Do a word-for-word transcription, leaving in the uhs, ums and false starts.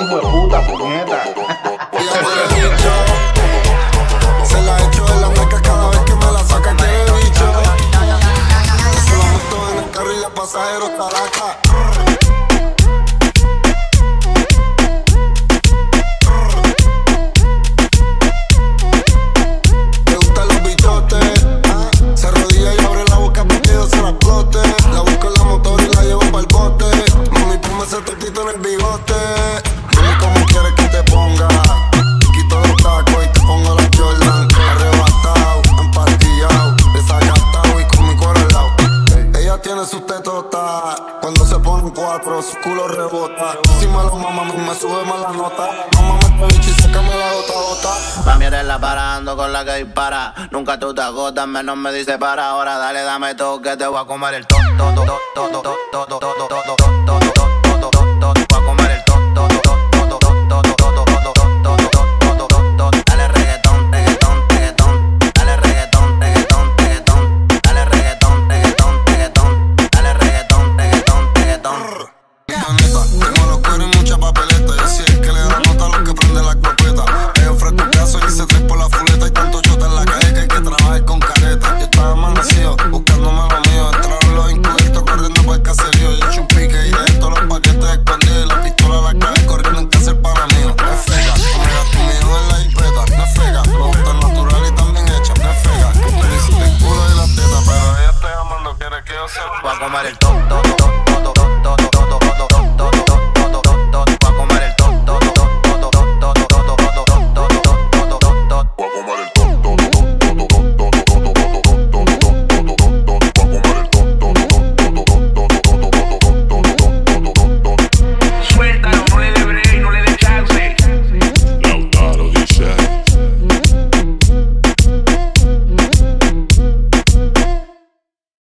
hijo de puta, puñeta. Se la echo en la meca cada vez que me la saca quiere bicho. Se la meto en el carro y la pasajero talaca. Le gustan los bichotes. Se arrodilla y abre la boca porque yo se la explote. La busco en la motor y la llevo pa'l bote. Mami, ponme ese tortito en el bigote. Dime cómo quieres que te ponga. Quito los tacos y te pongo los Jordan. Arrebatado, empastillado, desacatado y con mi cuero al lado. Ella tiene sus tetotas. Cuando se ponen cuatro, su culo rebota. Si me lo mama, me sube más la nota. Mamá me bicho y sácame la gota gota. Mami, eres la para, ando con la que dispara. Nunca tú te agotas, menos me dice para. Ahora dale, dame todo que te voy a comer el to, to, to, to, to, to, to, to, to, to, to, to, to, to. Voy a comer el top, top, top.